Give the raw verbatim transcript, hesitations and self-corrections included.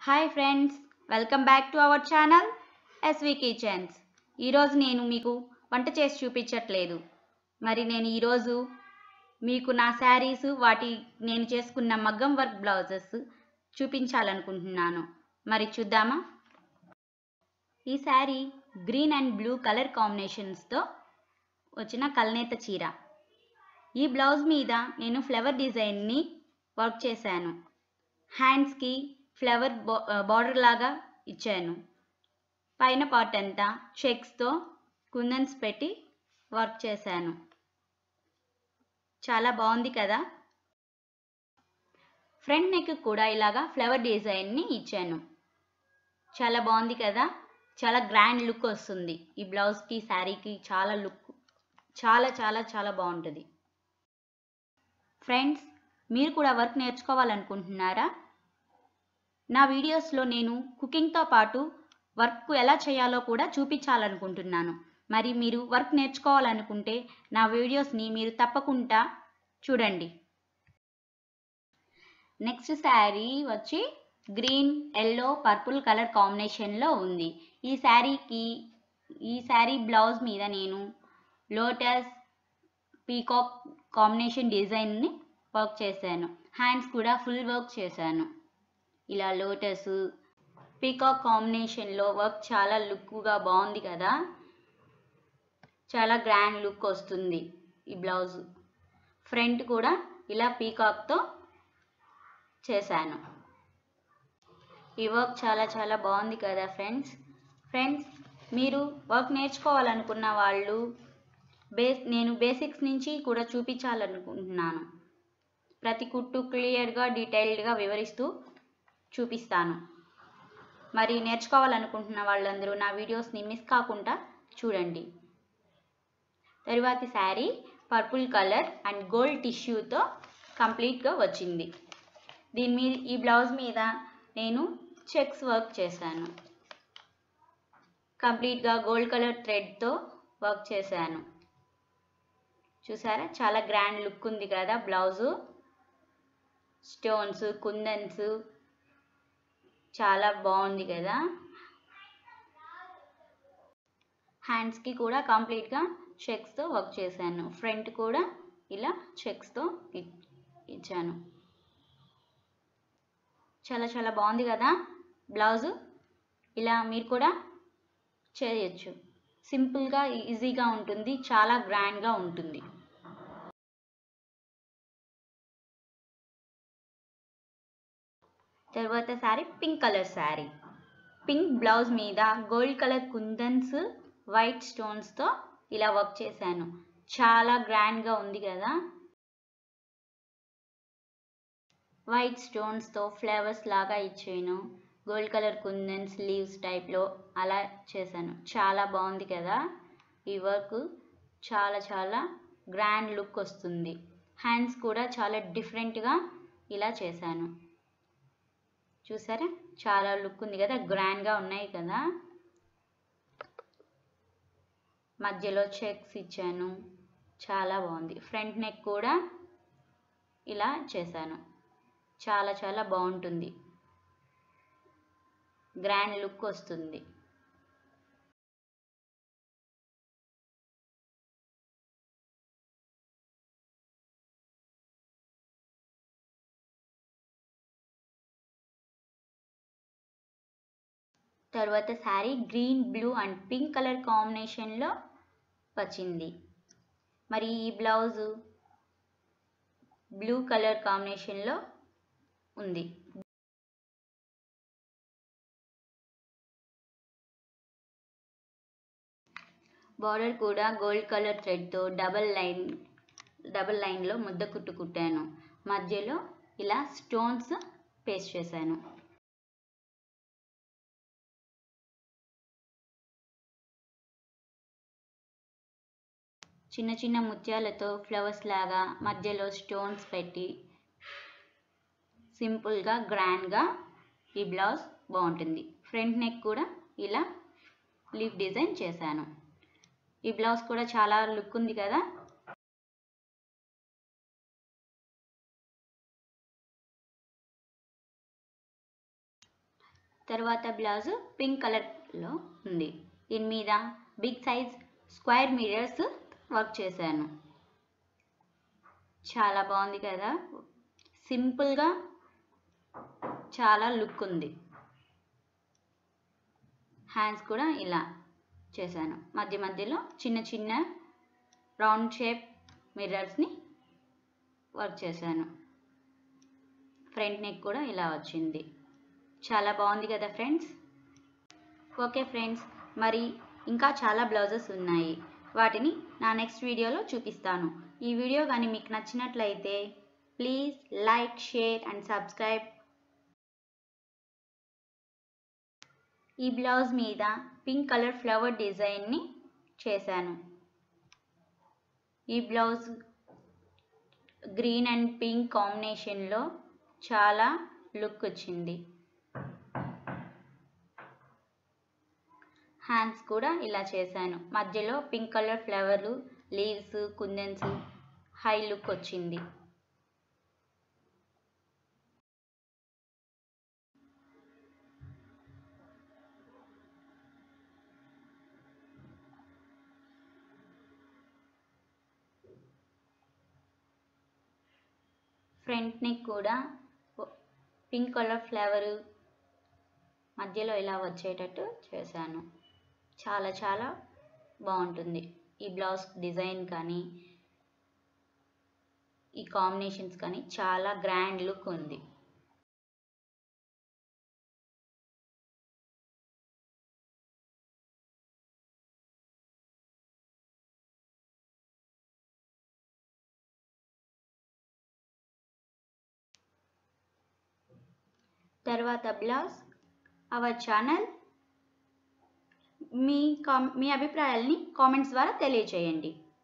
Hi friends, welcome back to our channel SV kitchens. ఈరోజు నేను మీకు వంట చేసి చూపించట్లేదు. మరి నేను ఈరోజు మీకు నా శారీస్, వాటి నేను చేసుకున్న మగ్గం వర్క్ బ్లౌజెస్ చూపించాలనుకుంటున్నాను. మరి చూద్దామా? ఈ saree green and blue colour కాంబినేషన్స్తో వచ్చిన కల్నేత చీర. ఈ బ్లౌజ్ మీద నేను ఫ్లవర్ డిజైన్ని వర్క్ చేశాను. హ్యాండ్స్కి ఫ్లవర్ బార్డర్ లాగా ఇచ్చాను. పైన పార్ట్ అంతా చెక్స్తో కుందన్స్ పెట్టి వర్క్ చేశాను. చాలా బాగుంది కదా. ఫ్రంట్ నెక్ కూడా ఇలాగా ఫ్లవర్ డిజైన్ని ఇచ్చాను. చాలా బాగుంది కదా. చాలా గ్రాండ్ లుక్ వస్తుంది ఈ బ్లౌజ్కి, శారీకి. చాలా లుక్ చాలా చాలా చాలా బాగుంటుంది. ఫ్రెండ్స్, మీరు కూడా వర్క్ నేర్చుకోవాలనుకుంటున్నారా? నా వీడియోస్లో నేను కుకింగ్తో పాటు వర్క్ ఎలా చేయాలో కూడా చూపించాలనుకుంటున్నాను. మరి మీరు వర్క్ నేర్చుకోవాలనుకుంటే నా వీడియోస్ని మీరు తప్పకుండా చూడండి. నెక్స్ట్ శారీ వచ్చి గ్రీన్, ఎల్లో, పర్పుల్ కలర్ కాంబినేషన్లో ఉంది. ఈ శారీకి ఈ శారీ బ్లౌజ్ మీద నేను లోటస్, పీకాక్ కాంబినేషన్ డిజైన్ని వర్క్ చేశాను. హ్యాండ్స్ కూడా ఫుల్ వర్క్ చేశాను. ఇలా లోటస్, పీకాక్ కాంబినేషన్లో వర్క్ చాలా లుక్గా బాగుంది కదా. చాలా గ్రాండ్ లుక్ వస్తుంది ఈ బ్లౌజ్. ఫ్రంట్ కూడా ఇలా పీకాక్తో చేశాను. ఈ వర్క్ చాలా చాలా బాగుంది కదా ఫ్రెండ్స్. ఫ్రెండ్స్, మీరు వర్క్ నేర్చుకోవాలనుకున్న వాళ్ళు బేస్ నేను బేసిక్స్ నుంచి కూడా చూపించాలనుకుంటున్నాను. ప్రతి కుట్టు క్లియర్గా, డీటెయిల్డ్గా వివరిస్తూ చూపిస్తాను. మరి నేర్చుకోవాలనుకుంటున్న వాళ్ళందరూ నా వీడియోస్ని మిస్ కాకుండా చూడండి. తరువాతి saree purple colour and gold టిష్యూతో కంప్లీట్గా వచ్చింది. దీని మీద ఈ బ్లౌజ్ మీద నేను చెక్స్ వర్క్ చేశాను. కంప్లీట్గా గోల్డ్ కలర్ థ్రెడ్తో వర్క్ చేశాను. చూసారా, చాలా గ్రాండ్ లుక్ ఉంది కదా బ్లౌజు. స్టోన్స్, కుందన్స్ చాలా బాగుంది కదా. హ్యాండ్స్కి కూడా కంప్లీట్గా చెక్స్తో వర్క్ చేశాను. ఫ్రంట్ కూడా ఇలా చెక్స్తో ఇచ్చాను. చాలా చాలా బాగుంది కదా బ్లౌజు. ఇలా మీరు కూడా చేయొచ్చు. సింపుల్గా, ఈజీగా ఉంటుంది. చాలా గ్రాండ్గా ఉంటుంది. తర్వాత saree pink colour saree. Pink blouse మీద గోల్డ్ కలర్ కుందన్స్, వైట్ స్టోన్స్తో ఇలా వర్క్ చేశాను. చాలా గ్రాండ్గా ఉంది కదా. వైట్ స్టోన్స్తో ఫ్లవర్స్ లాగా ఇచ్చాను. గోల్డ్ కలర్ కుందన్స్ లీవ్స్ టైప్లో అలా చేశాను. చాలా బాగుంది కదా. ఈ వర్క్ చాలా చాలా గ్రాండ్ లుక్ వస్తుంది. హ్యాండ్స్ కూడా చాలా డిఫరెంట్గా ఇలా చేశాను. చూసారా, చాలా లుక్ ఉంది కదా. గ్రాండ్గా ఉన్నాయి కదా. మధ్యలో చెక్స్ ఇచ్చాను. చాలా బాగుంది. ఫ్రంట్ నెక్ కూడా ఇలా చేశాను. చాలా చాలా బాగుంటుంది. గ్రాండ్ లుక్ వస్తుంది. తర్వాత saree green, blue and pink colour కాంబినేషన్లో వచ్చింది. మరి ఈ బ్లౌజు బ్లూ కలర్ కాంబినేషన్లో ఉంది. బార్డర్ కూడా గోల్డ్ కలర్ థ్రెడ్తో డబల్ లైన్ డబల్ లైన్లో ముద్ద కుట్టు కుట్టాను. మధ్యలో ఇలా స్టోన్స్ పేస్ట్ చేశాను. చిన్న చిన్న ముత్యాలతో ఫ్లవర్స్ లాగా మధ్యలో స్టోన్స్ పెట్టి సింపుల్గా, గ్రాండ్గా ఈ బ్లౌజ్ బాగుంటుంది. ఫ్రంట్ నెక్ కూడా ఇలా లీఫ్ డిజైన్ చేశాను. ఈ బ్లౌజ్ కూడా చాలా లుక్ ఉంది కదా. తర్వాత బ్లౌజ్ పింక్ కలర్లో ఉంది. దీని మీద big size square mirrors work చేశాను. చాలా బాగుంది కదా, సింపుల్గా చాలా లుక్ ఉంది. హ్యాండ్స్ కూడా ఇలా చేశాను. మధ్య మధ్యలో చిన్న చిన్న రౌండ్ షేప్ మిర్రర్స్ని వర్క్ చేశాను. ఫ్రంట్ నెక్ కూడా ఇలా వచ్చింది. చాలా బాగుంది కదా ఫ్రెండ్స్. ఓకే ఫ్రెండ్స్, మరి ఇంకా చాలా బ్లౌజెస్ ఉన్నాయి. వాటిని నా నెక్స్ట్ వీడియోలో చూపిస్తాను. ఈ వీడియో కానీ మీకు నచ్చినట్లయితే please like, share and subscribe. ఈ బ్లౌజ్ మీద పింక్ కలర్ ఫ్లవర్ డిజైన్ని చేశాను. ఈ బ్లౌజ్ గ్రీన్ అండ్ పింక్ కాంబినేషన్లో చాలా లుక్ వచ్చింది. హ్యాండ్స్ కూడా ఇలా చేశాను. మధ్యలో పింక్ కలర్ ఫ్లవర్లు, లీవ్స్, కుందన్స్, హై లుక్ వచ్చింది. ఫ్రంట్ నెక్ కూడా పింక్ కలర్ ఫ్లవర్ మధ్యలో ఇలా వచ్చేటట్టు చేశాను. చాలా చాలా బాగుంటుంది. ఈ బ్లౌజ్ డిజైన్ కానీ ఈ కాంబినేషన్స్ కానీ చాలా గ్రాండ్ లుక్ ఉంది. తర్వాత బ్లౌజ్ అవర్ ఛానల్ మీ కామ్ మీ అభిప్రాయాల్ని కామెంట్స్ ద్వారా తెలియచేయండి.